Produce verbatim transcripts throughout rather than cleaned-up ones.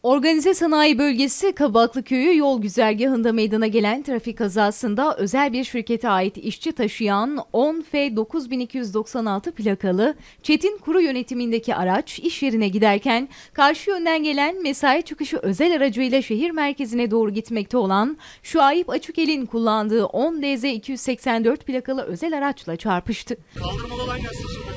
Organize sanayi bölgesi Kabaklı Köyü yol güzergahında meydana gelen trafik kazasında özel bir şirkete ait işçi taşıyan on F dokuz bin iki yüz doksan altı plakalı Çetin Kuru yönetimindeki araç iş yerine giderken karşı yönden gelen mesai çıkışı özel aracıyla şehir merkezine doğru gitmekte olan Şuayb Açükel'in kullandığı on D Z iki yüz seksen dört plakalı özel araçla çarpıştı. Kaldırmalı olan gelsin şimdi.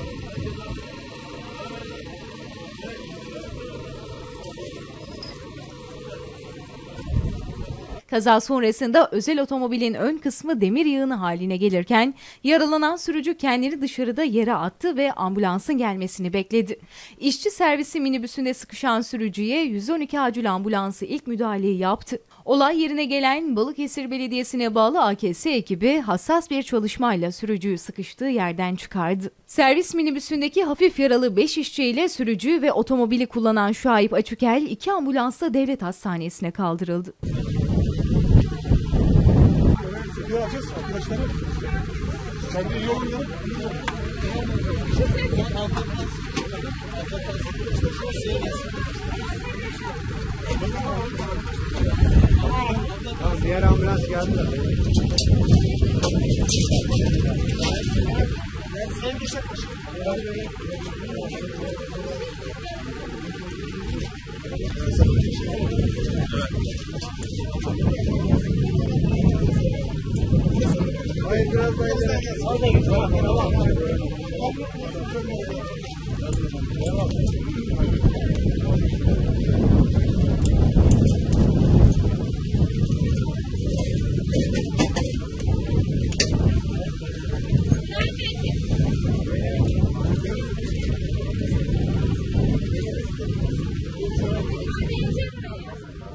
Kaza sonrasında özel otomobilin ön kısmı demir yığını haline gelirken yaralanan sürücü kendini dışarıda yere attı ve ambulansın gelmesini bekledi. İşçi servisi minibüsünde sıkışan sürücüye yüz on iki acil ambulansı ilk müdahaleyi yaptı. Olay yerine gelen Balıkesir Belediyesi'ne bağlı A K S ekibi hassas bir çalışmayla sürücüyü sıkıştığı yerden çıkardı. Servis minibüsündeki hafif yaralı beş işçiyle sürücü ve otomobili kullanan Şuayb Açükel iki ambulansla devlet hastanesine kaldırıldı. Yol alacağız arkadaşlar. Sen de iyi olun canım. Diğer ambulans geldi. Hayır biraz daha ileri.